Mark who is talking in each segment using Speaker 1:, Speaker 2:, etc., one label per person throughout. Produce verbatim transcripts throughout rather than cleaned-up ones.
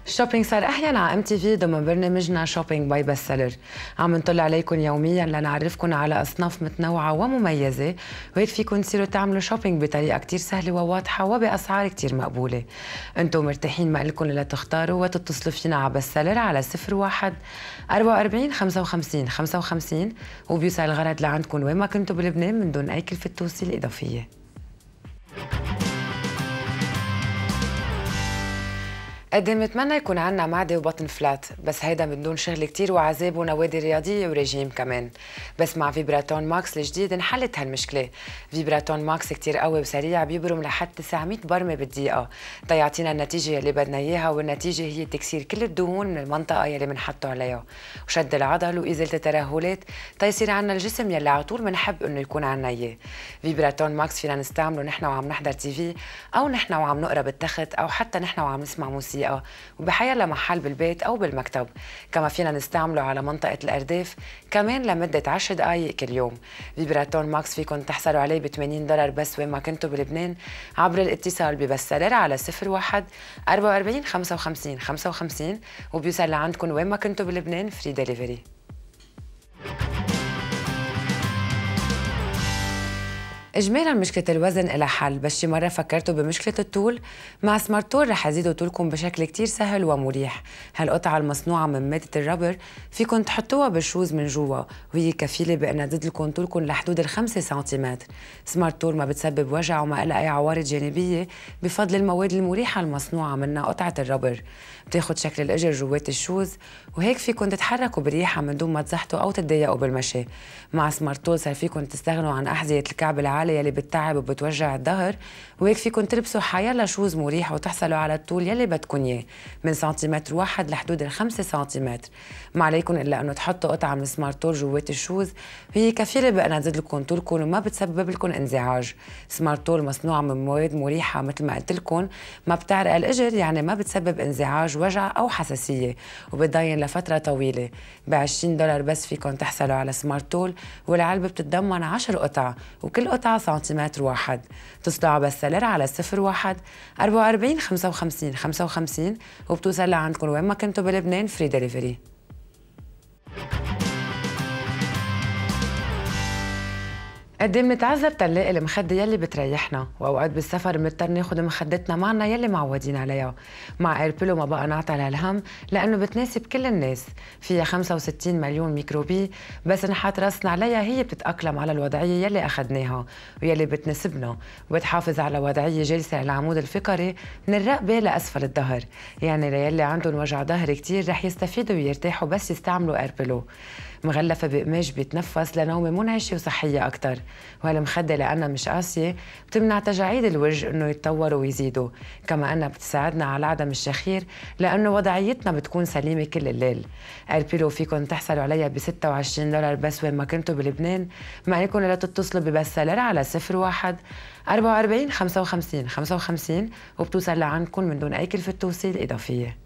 Speaker 1: الشوبينج صار احيانا على ام تي في ضمن برنامجنا شوبينج باي بست سيلر. عم نطلع عليكم يوميا لنعرفكم على اصناف متنوعه ومميزه، وهيك فيكم تصيروا تعملوا شوبينج بطريقه كتير سهله وواضحه وباسعار كتير مقبوله. انتم مرتاحين ما لكم الا تختاروا وتتصلوا فينا على بست سيلر على صفر واحد أربعة وأربعين خمسة وخمسين خمسة وخمسين، وبيوصل الغرض لعندكم وين ما كنتوا بلبنان من دون اي كلفه توصيل اضافيه. قد متمنى يكون عنا معدة وبطن فلات، بس هيدا من دون شغل كتير وعذاب ونوادي رياضية وريجيم كمان. بس مع فيبراتون ماكس الجديد انحلت هالمشكلة. فيبراتون ماكس كتير قوي وسريع، بيبرم لحد تسعمية برمة بالدقيقة تيعطينا النتيجة اللي بدنا اياها، والنتيجة هي تكسير كل الدهون من المنطقة يلي بنحطه عليها، وشد العضل وإزالة الترهلات تيصير عنا الجسم يلي على طول بنحب انه يكون عنا اياه. فيبراتون ماكس فينا نستعمله نحن وعم نحضر تي في، او نحن وعم نقرا بالتخت، او حتى نحن وعم نسمع موسيقى وبحيلا محل بالبيت أو بالمكتب. كما فينا نستعمله على منطقة الأرداف كمان لمدة عشر دقايق كل يوم. فيبراتون ماكس فيكن تحصلوا عليه ب ثمانين دولار بس وين ما كنتوا بلبنان عبر الاتصال ببست سيلر على صفر واحد أربعة وأربعين خمسة وخمسين خمسة وخمسين، وبيوصل لعندكم وين ما كنتوا بلبنان فري ديليفري. اجمالا مشكله الوزن لها حل، بس شي مره فكرتوا بمشكله الطول؟ مع سمارت تول رح يزيدوا طولكم بشكل كتير سهل ومريح. هالقطعه المصنوعه من ماده الربر فيكن تحطوها بالشوز من جوا، وهي كفيله بانها تزيد لكم طولكم لحدود الخمسة سنتيمتر. سمارت تول ما بتسبب وجع وما لها اي عوارض جانبيه بفضل المواد المريحه المصنوعه منها قطعه الربر. بتاخد شكل الاجر جوات الشوز، وهيك فيكن تتحركوا بريحه من دون ما تزحتوا او تتضايقوا بالمشي. مع سمارت تول صار فيكن تستغنوا عن احذيه الكعب العالي يلي بتتعب وبتوجع الظهر، وهيك فيكن تلبسوا حيلا شوز مريح وتحصلوا على الطول يلي بدكن اياه من سنتيمتر واحد لحدود الخمسة سنتيمتر. ما عليكم الا انه تحطوا قطعه من سمارت تول جوات الشوز، وهي كفيله بانها تزيد لكم طولكم وما بتسبب لكم انزعاج. سمارت تول مصنوعه من مواد مريحه مثل ما قلت لكم، ما بتعرق الاجر، يعني ما بتسبب انزعاج، وجع او حساسيه، وبتضاين لفتره طويله. ب عشرين دولار بس فيكم تحصلوا على سمارت تول، والعلبه بتتضمن عشر قطع وكل قطعه سنتيمتر واحد. اتصلوا على بست سيلر على صفر واحد أربعة وأربعين خمسة وخمسين خمسة وخمسين، وبتوصل لعندكم وين ما كنتوا بلبنان فري ديليفري. قد بنتعذب تنلاقي المخدة يلي بتريحنا، واوقات بالسفر بنضطر ناخد مخدتنا معنا يلي معودين عليها. مع ايربيلو ما بقى نعطل هالهم لانه بتناسب كل الناس، فيها خمسة وستين مليون ميكروبي، بس نحط راسنا عليها هي بتتاقلم على الوضعيه يلي اخذناها ويلي بتناسبنا، وبتحافظ على وضعيه جلسه العمود الفقري من الرقبه لاسفل الظهر. يعني ليلي عندهم وجع ظهر كتير رح يستفيدوا ويرتاحوا بس يستعملوا ايربيلو. مغلفة بقماش بيتنفس لنومة منعشة وصحية أكتر، وهالمخدة لأنها مش قاسية بتمنع تجاعيد الوجه إنه يتطوروا ويزيدوا، كما أنها بتساعدنا على عدم الشخير لأنه وضعيتنا بتكون سليمة كل الليل. ايربيلو فيكم تحصلوا عليها ب ستة وعشرين دولار بس وين ما كنتوا بلبنان. ما عليكم إلا تتصلوا ببست سيلر على صفر واحد أربعة وأربعين خمسة وخمسين خمسة وخمسين، وبتوصل لعندكم من دون أي كلفة توصيل إضافية.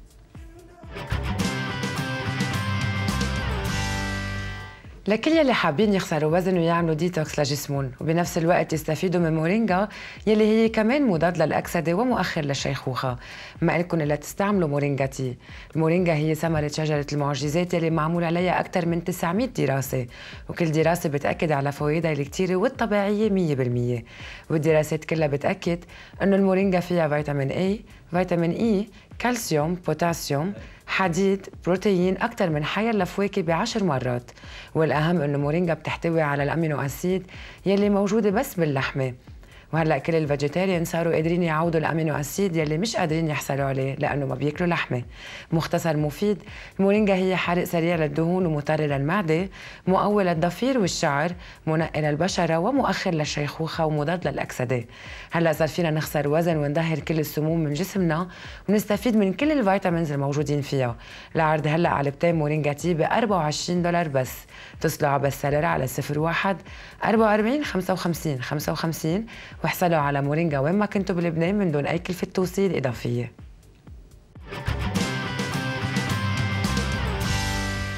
Speaker 1: لكل يلي حابين يخسروا وزن ويعملوا ديتوكس لجسمهم وبنفس الوقت يستفيدوا من مورينجا يلي هي كمان مضاد للأكسدة ومؤخر للشيخوخة، ما لكم إلا تستعملوا مورينجا تي. المورينجا هي ثمرة شجرة المعجزات يلي معمول عليها أكثر من تسعمية دراسة، وكل دراسة بتأكد على فوائدها الكتيرة والطبيعية مية بالمية، والدراسات كلها بتأكد إنه المورينجا فيها فيتامين A، فيتامين إي، كالسيوم، بوتاسيوم، حديد، بروتين أكثر من حيلا فواكه بعشر مرات. والأهم إنه مورينجا بتحتوي على الأمينو أسيد يلي موجودة بس باللحمة، وهلا كل الفيجيتيريان صاروا قادرين يعوضوا الامينو اسيد يلي مش قادرين يحصلوا عليه لانه ما بياكلوا لحمه. مختصر مفيد، المورينجا هي حرق سريع للدهون ومطر للمعده، مقوي للضفير والشعر، منقي للبشره، ومؤخر للشيخوخه، ومضاد للاكسده. هلا صار فينا نخسر وزن ونظهر كل السموم من جسمنا ونستفيد من كل الفيتامينز الموجودين فيها. العرض هلا علبتين مورينجا تي ب أربعة وعشرين دولار بس. اتصلوا على بست سيلر على صفر واحد أربعة وأربعين خمسة وخمسين خمسة وخمسين، واحصلوا على مورينجا وين ما كنتوا بلبنان من دون أي كلفة توصيل إضافية.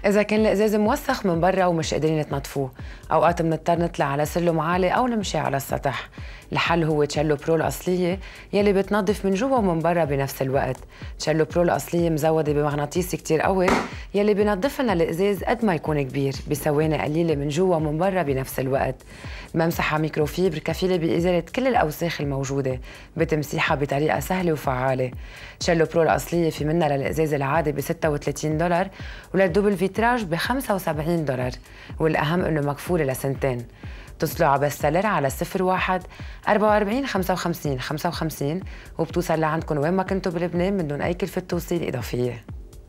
Speaker 1: إذا كان الإزاز موسخ من برا ومش قادرين تنظفوه، أوقات بنضطر نطلع على سلم عالي أو نمشي على السطح. الحل هو تشيلو برو الأصلية يلي بتنظف من جوا ومن برا بنفس الوقت. تشيلو برو الأصلية مزودة بمغناطيس كتير قوي يلي بينظف لنا الإزاز قد ما يكون كبير بثواني قليلة من جوا ومن برا بنفس الوقت. ممسحة ميكروفيبر كفيلة بإزالة كل الأوساخ الموجودة بتمسيحها بطريقة سهلة وفعالة. تشيلو برو الأصلية في منها للإزاز العادي ب ستة وثلاثين دولار وللدوبل فيتراج ب خمسة وسبعين دولار، والأهم إنه مكفولة لسنتين. اتصلوا على بستسيلر على صفر واحد أربعة وأربعين خمسة وخمسين خمسة وخمسين وبتوصل لعندكم وين ما كنتوا بلبنان من دون أي كلفة توصيل إضافية.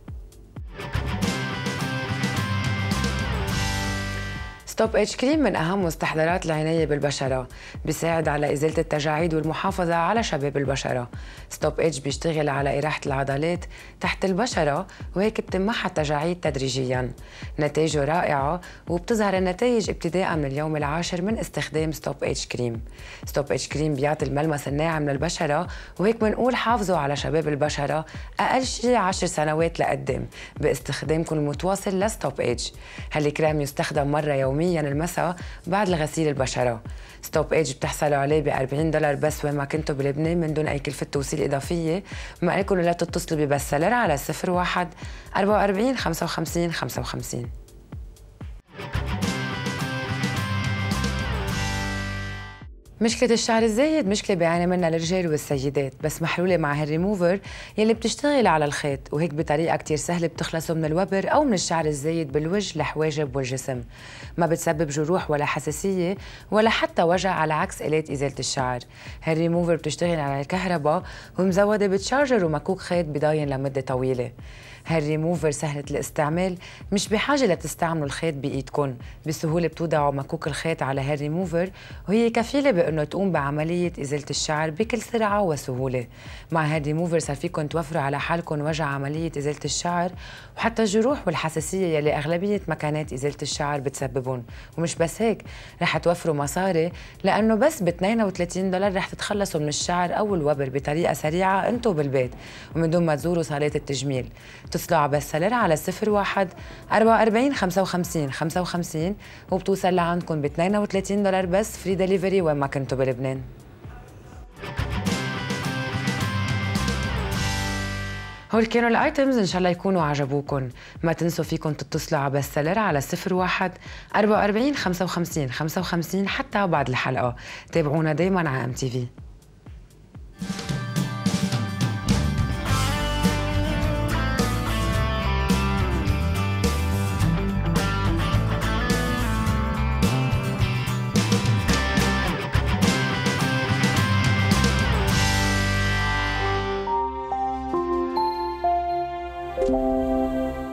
Speaker 1: ستوب اتش كريم من أهم مستحضرات العناية بالبشرة، بيساعد على إزالة التجاعيد والمحافظة على شباب البشرة. ستوب اتش بيشتغل على إراحة العضلات تحت البشرة وهيك بتمحى التجاعيد تدريجياً. نتائجه رائعة وبتظهر النتائج ابتداء من اليوم العاشر من استخدام ستوب اتش كريم. ستوب اتش كريم بيعطي الملمس الناعم للبشرة وهيك بنقول حافظوا على شباب البشرة أقل شيء عشر سنوات لقدام باستخدامكم المتواصل لستوب اتش. هالكريم يستخدم مرة يومياً المساء بعد الغسيل البشرة. ستوب ايج بتحصلوا عليه ب أربعين دولار بس وين ما كنتوا بلبنان من دون اي كلفة توصيل اضافية. ما عليكم الا تتصلوا ببستسيلر على صفر واحد أربعة وأربعين خمسة وخمسين خمسة وخمسين. مشكلة الشعر الزايد مشكلة بيعاني منها الرجال والسيدات، بس محلولة مع هالريموفر يلي بتشتغل على الخيط وهيك بطريقة كتير سهلة بتخلصوا من الوبر أو من الشعر الزايد بالوجه الحواجب والجسم. ما بتسبب جروح ولا حساسية ولا حتى وجع على عكس آلات إزالة الشعر. هالريموفر بتشتغل على الكهرباء ومزودة بتشارجر ومكوك خيط بضاين لمدة طويلة. هالريموفر سهلة الاستعمال، مش بحاجة لتستعملوا الخيط بإيدكم، بسهولة بتوضعوا مكوك الخيط على هالريموفر وهي كفيلة بأنه تقوم بعملية إزالة الشعر بكل سرعة وسهولة. مع هالريموفر صار فيكم توفروا على حالكم وجع عملية إزالة الشعر وحتى الجروح والحساسية يلي أغلبية مكانات إزالة الشعر بتسببون. ومش بس هيك، رح توفروا مصاري لأنه بس ب اثنين وثلاثين دولار رح تتخلصوا من الشعر أو الوبر بطريقة سريعة أنتوا بالبيت ومن دون ما تزوروا صالات التجميل. اتصلوا على بستسيلر على صفر واحد أربعة وأربعين خمسة وخمسين خمسة وخمسين وبتوصل لعندكم ب اثنين وثلاثين دولار بس فري دليفري وين ما كنتوا بلبنان. هول كانوا الايتمز، ان شاء الله يكونوا عجبوكم. ما تنسوا فيكم تتصلوا على بستسيلر على صفر واحد أربعة وأربعين خمسة وخمسين خمسة وخمسين حتى بعد الحلقة. تابعونا دايما على ام تي في. Thank you.